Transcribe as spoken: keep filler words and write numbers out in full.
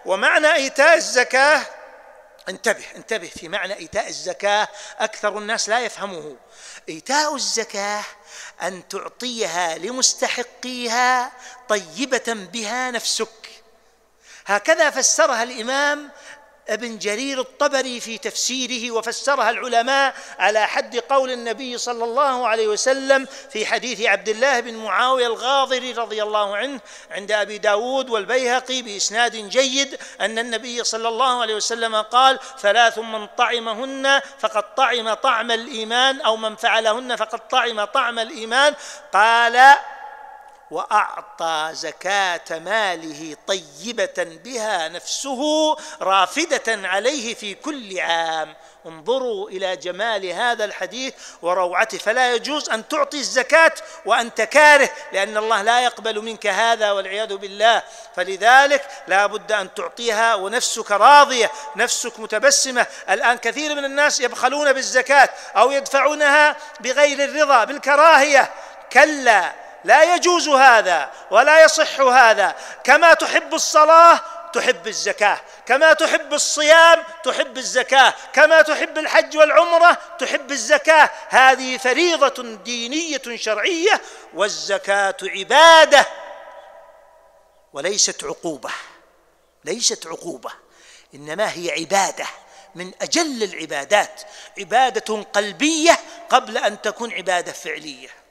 ومعنى إيتاء الزكاة، انتبه انتبه في معنى إيتاء الزكاة، أكثر الناس لا يفهمه. إيتاء الزكاة أن تعطيها لمستحقيها طيبة بها نفسك، هكذا فسرها الإمام ابن جرير الطبري في تفسيره، وفسرها العلماء على حد قول النبي صلى الله عليه وسلم في حديث عبد الله بن معاوية الغاضري رضي الله عنه عند أبي داود والبيهقي بإسناد جيد، أن النبي صلى الله عليه وسلم قال: ثلاث من طعمهن فقد طعم طعم الإيمان، أو من فعلهن فقد طعم طعم الإيمان. قال: وأعطى زكاة ماله طيبة بها نفسه رافدة عليه في كل عام. انظروا إلى جمال هذا الحديث وروعته، فلا يجوز أن تعطي الزكاة وأنت كاره، لأن الله لا يقبل منك هذا والعياذ بالله. فلذلك لا بد أن تعطيها ونفسك راضية، نفسك متبسمة. الآن كثير من الناس يبخلون بالزكاة أو يدفعونها بغير الرضا بالكراهية. كلا، لا يجوز هذا ولا يصح هذا. كما تحب الصلاة تحب الزكاة، كما تحب الصيام تحب الزكاة، كما تحب الحج والعمرة تحب الزكاة. هذه فريضة دينية شرعية، والزكاة عبادة وليست عقوبة، ليست عقوبة، إنما هي عبادة من أجل العبادات، عبادة قلبية قبل أن تكون عبادة فعلية.